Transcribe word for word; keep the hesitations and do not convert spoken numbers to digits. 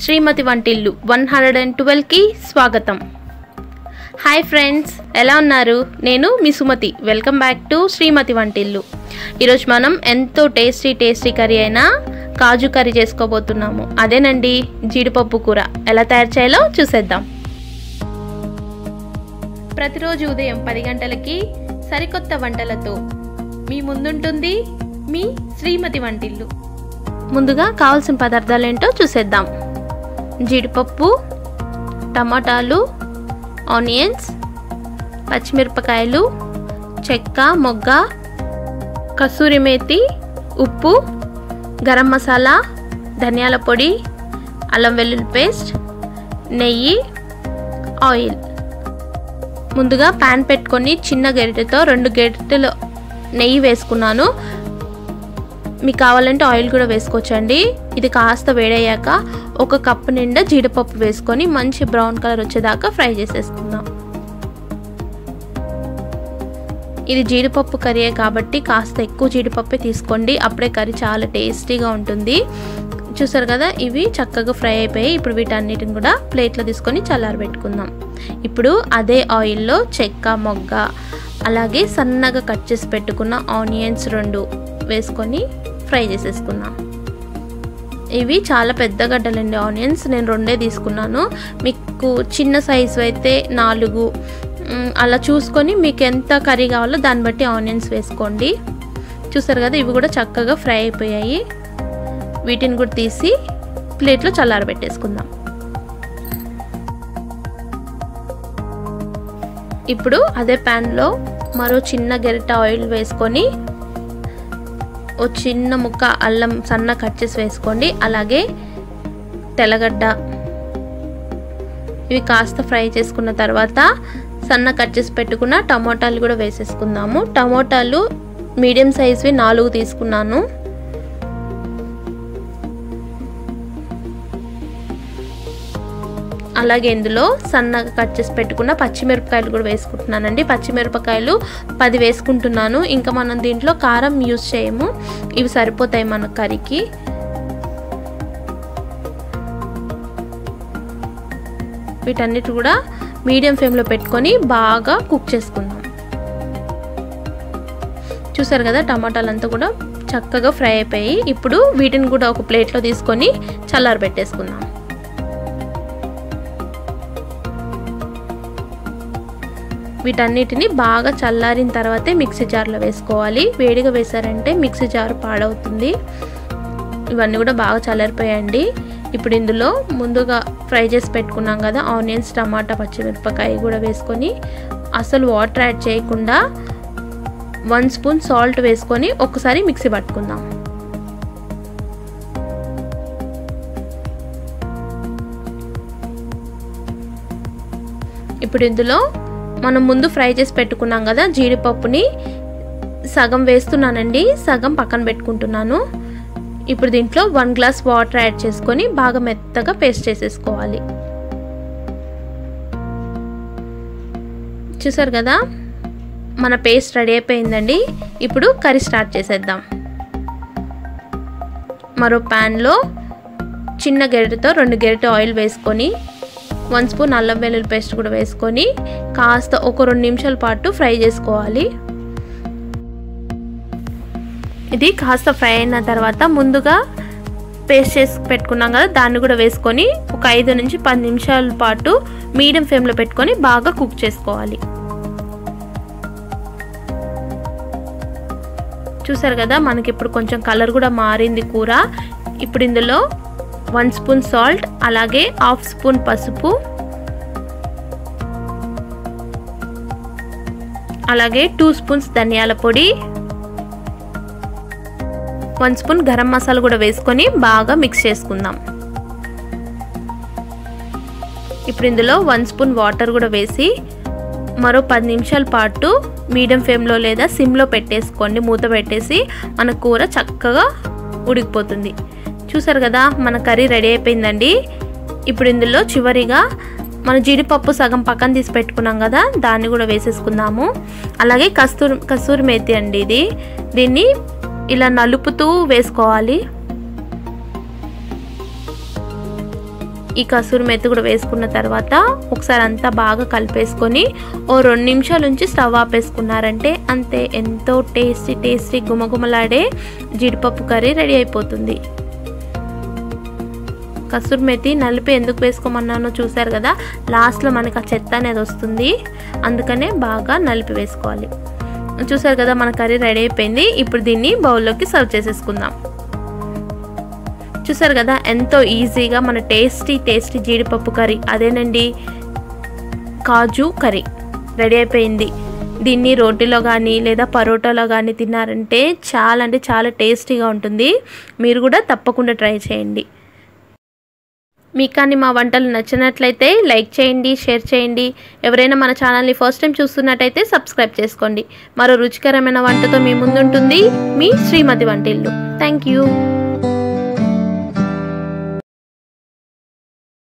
శ్రీమతి వంటిల్లు one hundred and twelve కి స్వాగతం. హాయ్ ఫ్రెండ్స్, ఎలా ఉన్నారు? నేను మీ Sumathi. Welcome back to Srimathi Vantillu. ఈరోజు మనం ఎంతో టేస్టీ టేస్టీ కర్రీ అయిన కాజు కర్రీ చేసుకోబోతున్నాము. అదేనండి జీడిపప్పు కూర. ఎలా తయారు చేయాలో చూసేద్దాం. ప్రతిరోజు ఉదయం పది గంటలకి సరికొత్త వంటలతో మీ ముందుంటుంది మీ శ్రీమతి వంటిల్లు. ముందుగా కావాల్సిన పదార్థాలు ఏంటో చూసేద్దాం. జీడిపప్పు, టమాటాలు, ఆనియన్స్, పచ్చిమిరపకాయలు, చెక్క మొగ్గ, కసూరి మేతి, ఉప్పు, గరం మసాలా, ధనియాల పొడి, అల్లం వెల్లుల్లి పేస్ట్, నెయ్యి, ఆయిల్. ముందుగా ప్యాన్ పెట్టుకొని చిన్న గరిటెతో రెండు గరిటెలు నెయ్యి వేసుకున్నాను. మీకు కావాలంటే ఆయిల్ కూడా వేసుకోవచ్చండి. ఇది కాస్త వేడయ్యాక ఒక కప్పు నిండా జీడిపప్పు వేసుకొని మంచి బ్రౌన్ కలర్ వచ్చేదాకా ఫ్రై చేసేసుకుందాం. ఇది జీడిపప్పు కర్రీ కాబట్టి కాస్త ఎక్కువ జీడిపప్పే తీసుకోండి. అప్పుడే కర్రీ చాలా టేస్టీగా ఉంటుంది. చూసారు కదా, ఇవి చక్కగా ఫ్రై అయిపోయాయి. ఇప్పుడు వీటన్నిటిని కూడా ప్లేట్లో తీసుకొని చల్లారబెట్టుకుందాం. ఇప్పుడు అదే ఆయిల్లో చెక్క మొగ్గ అలాగే సన్నగా కట్ చేసి పెట్టుకున్న ఆనియన్స్ రెండు వేసుకొని ఫ్రై చేసేసుకున్నాం. ఇవి చాలా పెద్ద గడ్డలండి ఆనియన్స్. నేను రెండే తీసుకున్నాను. మీకు చిన్న సైజు అయితే నాలుగు అలా చూసుకొని మీకు ఎంత కర్రీ కావాలో దాన్ని బట్టి ఆనియన్స్ వేసుకోండి. చూసారు కదా, ఇవి కూడా చక్కగా ఫ్రై అయిపోయాయి. వీటిని కూడా తీసి ప్లేట్లో చల్లారబెట్టేసుకుందాం. ఇప్పుడు అదే ప్యాన్లో మరో చిన్న గరిట ఆయిల్ వేసుకొని ఓ చిన్న ముక్క అల్లం సన్న కట్ చేసి వేసుకోండి. అలాగే తెల్లగడ్డ ఇవి కాస్త ఫ్రై చేసుకున్న తర్వాత సన్న కట్ చేసి పెట్టుకున్న టమోటాలు కూడా వేసేసుకుందాము. టమోటాలు మీడియం సైజ్వి నాలుగు తీసుకున్నాను. అలాగే ఇందులో సన్నగా కట్ చేసి పెట్టుకున్న పచ్చిమిరపకాయలు కూడా వేసుకుంటున్నానండి. పచ్చిమిరపకాయలు పది వేసుకుంటున్నాను. ఇంకా మనం దీంట్లో కారం యూజ్ చేయము, ఇవి సరిపోతాయి మన కర్రీకి. వీటన్నిటి కూడా మీడియం ఫ్లేమ్లో పెట్టుకొని బాగా కుక్ చేసుకుందాం. చూసారు కదా, టమాటాలంతా కూడా చక్కగా ఫ్రై అయిపోయి ఇప్పుడు వీటిని కూడా ఒక ప్లేట్లో తీసుకొని చల్లారబెట్టేసుకుందాం. వీటన్నిటిని బాగా చల్లారిన తర్వాతే మిక్సీ జార్లో వేసుకోవాలి. వేడిగా వేసారంటే మిక్సీ జార్ పాడవుతుంది. ఇవన్నీ కూడా బాగా చల్లారిపోయాయండి. ఇప్పుడు ఇందులో ముందుగా ఫ్రై చేసి పెట్టుకున్నాం కదా ఆనియన్స్, టమాటా, పచ్చిమిరపకాయ కూడా వేసుకొని అసలు వాటర్ యాడ్ చేయకుండా వన్ స్పూన్ సాల్ట్ వేసుకొని ఒకసారి మిక్సీ పట్టుకుందాం. ఇప్పుడు ఇందులో మనం ముందు ఫ్రై చేసి పెట్టుకున్నాం కదా జీడిపప్పుని సగం వేస్తున్నానండి, సగం పక్కన పెట్టుకుంటున్నాను. ఇప్పుడు దీంట్లో వన్ గ్లాస్ వాటర్ యాడ్ చేసుకొని బాగా మెత్తగా పేస్ట్ చేసేసుకోవాలి. చూసారు కదా, మన పేస్ట్ రెడీ అయిపోయిందండి. ఇప్పుడు కర్రీ స్టార్ట్ చేసేద్దాం. మరో ప్యాన్లో చిన్న గరిటెతో రెండు గరిటె ఆయిల్ వేసుకొని వన్ స్పూన్ అల్లం వెల్లుల్లి పేస్ట్ కూడా వేసుకొని కాస్త ఒక రెండు నిమిషాల పాటు ఫ్రై చేసుకోవాలి. ఇది కాస్త ఫ్రై అయిన తర్వాత ముందుగా పేస్ట్ చేసి పెట్టుకున్నాం కదా దాన్ని కూడా వేసుకొని ఒక ఐదు నుంచి పది నిమిషాల పాటు మీడియం ఫ్లేమ్లో పెట్టుకొని బాగా కుక్ చేసుకోవాలి. చూసారు కదా, మనకి ఇప్పుడు కొంచెం కలర్ కూడా మారింది కూర. ఇప్పుడు ఇందులో వన్ స్పూన్ సాల్ట్ అలాగే హాఫ్ స్పూన్ పసుపు అలాగే టూ స్పూన్స్ ధనియాల పొడి, వన్ స్పూన్ గరం మసాలా కూడా వేసుకొని బాగా మిక్స్ చేసుకుందాం. ఇప్పుడు ఇందులో వన్ స్పూన్ వాటర్ కూడా వేసి మరో పది నిమిషాల పాటు మీడియం ఫ్లేమ్లో లేదా సిమ్లో పెట్టేసుకోండి. మూత పెట్టేసి మన కూర చక్కగా ఉడికిపోతుంది. చూసారు కదా, మన కర్రీ రెడీ అయిపోయిందండి. ఇప్పుడు ఇందులో చివరిగా మన జీడిపప్పు సగం పక్కన తీసి పెట్టుకున్నాం కదా దాన్ని కూడా వేసేసుకుందాము. అలాగే కస్తూరి కస్తూరి మేతి అండి, ఇది దీన్ని ఇలా నలుపుతూ వేసుకోవాలి. ఈ కసూరి మెత్తి కూడా వేసుకున్న తర్వాత ఒకసారి అంతా బాగా కలిపేసుకొని ఓ రెండు నిమిషాల నుంచి స్టవ్ ఆపేసుకున్నారంటే అంతే, ఎంతో టేస్టీ టేస్టీ గుమగుమలాడే జీడిపప్పు కర్రీ రెడీ అయిపోతుంది. కసూరి మెత్తి నలిపి ఎందుకు వేసుకోమన్నానో చూసారు కదా, లాస్ట్లో మనకు ఆ చెత్త అనేది వస్తుంది, అందుకనే బాగా నలిపి వేసుకోవాలి. చూసారు కదా మన కర్రీ రెడీ అయిపోయింది. ఇప్పుడు దీన్ని బౌల్లోకి సర్వ్ చేసేసుకుందాం. చూసారు కదా ఎంతో ఈజీగా మన టేస్టీ టేస్టీ జీడిపప్పు కర్రీ, అదేనండి కాజు కర్రీ రెడీ అయిపోయింది. దీన్ని రోటీలో కానీ లేదా పరోటాలో కానీ తిన్నారంటే చాలా అంటే చాలా టేస్టీగా ఉంటుంది. మీరు కూడా తప్పకుండా ట్రై చేయండి. మీకు కానీ మా వంటలు నచ్చినట్లయితే లైక్ చేయండి, షేర్ చేయండి. ఎవరైనా మన ఛానల్ని ఫస్ట్ టైం చూస్తున్నట్టయితే సబ్స్క్రైబ్ చేసుకోండి. మరో రుచికరమైన వంటతో మీ ముందుంటుంది మీ శ్రీమతి వంటిల్లు. Thank you.